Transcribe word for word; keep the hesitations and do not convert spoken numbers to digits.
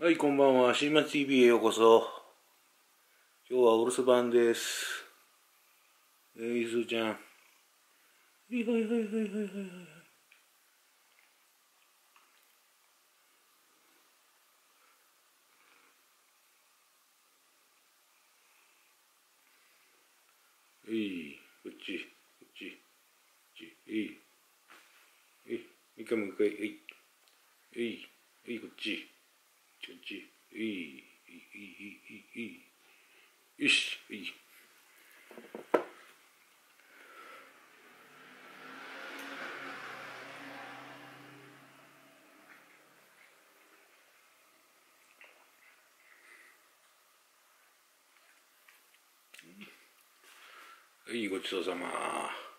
はい、こんばんは。新町 ティーブイ へようこそ。今日はお留守番です。えー、いすーちゃん。はいはいはいはいはいはいはい。えい、こっち、こっち、こっち、えい、えい、一回もう一回、えい、えい、えい、こっち、こっち、えい、えい、えい、えい、えい、よし、えい。はい、ごちそうさま。